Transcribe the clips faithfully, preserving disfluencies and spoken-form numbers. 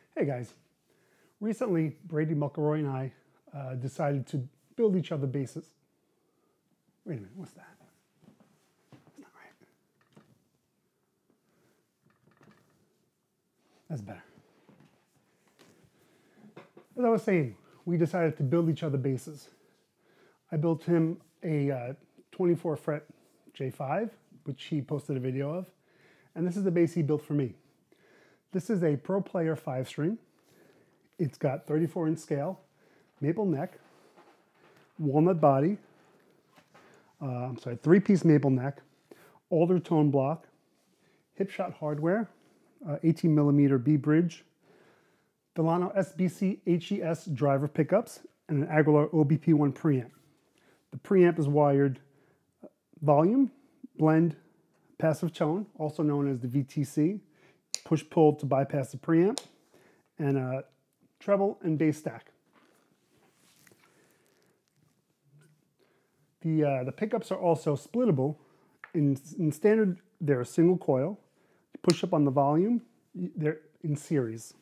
Hey guys, recently Brady Muckelroy and I uh, decided to build each other basses. Wait a minute, what's that? That's not right. That's better. As I was saying, we decided to build each other basses. I built him a uh, twenty-four fret J five, which he posted a video of, and this is the bass he built for me. This is a Pro Player five string. It's got thirty-four inch scale, maple neck, walnut body, uh, I'm sorry, three piece maple neck, alder tone block, Hipshot hardware, uh, eighteen millimeter B bridge, Delano S B C H E driver pickups, and an Aguilar O B P one preamp. The preamp is wired volume, blend, passive tone, also known as the V T C, push-pull to bypass the preamp, and a treble and bass stack. The, uh, the pickups are also splittable. In, in standard, they're a single coil. You push up on the volume, they're in series.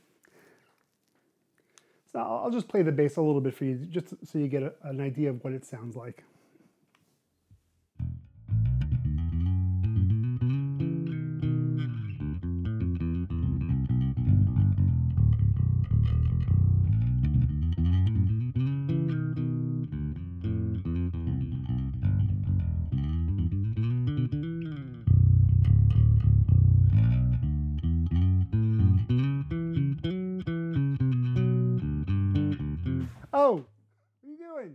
So I'll just play the bass a little bit for you, just so you get a, an idea of what it sounds like. Oh, what are you doing?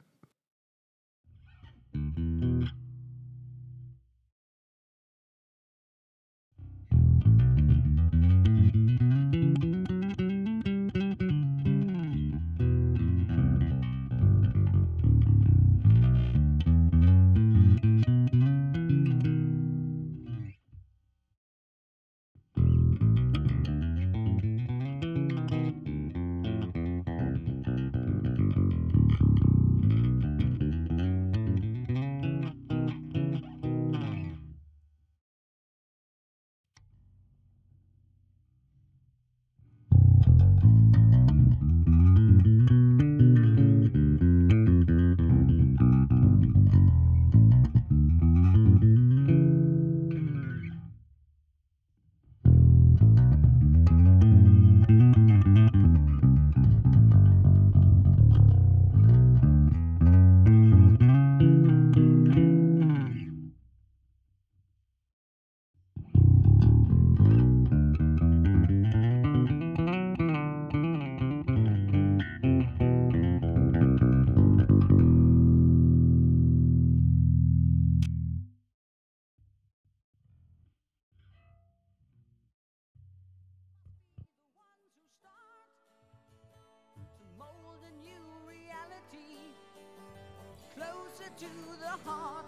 Closer to the heart,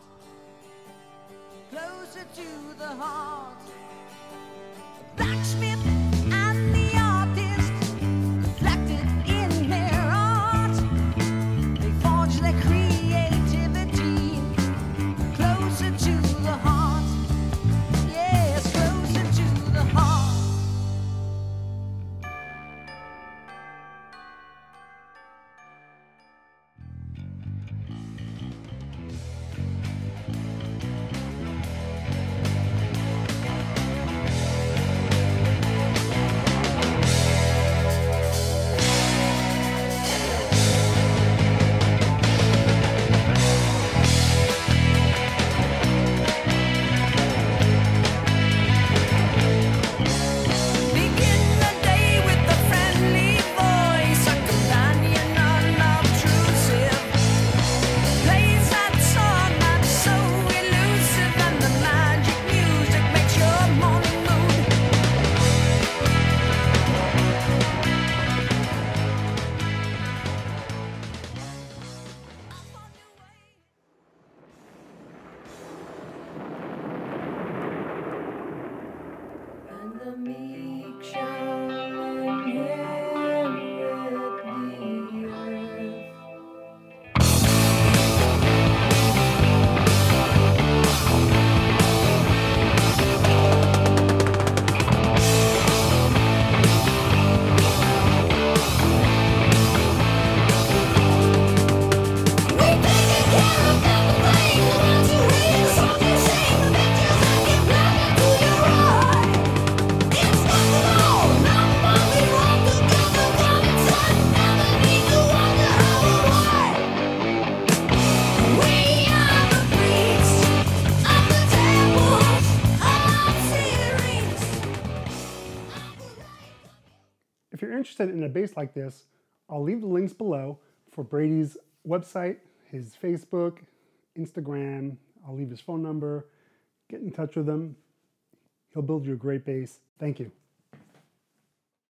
closer to the heart. Blacksmith and the artist reflected in their art. They forge their creativity closer to the heart. Yes, closer to the heart. interested in a bass like this, I'll leave the links below for Brady's website, his Facebook, Instagram. I'll leave his phone number. Get in touch with him. He'll build you a great bass. Thank you.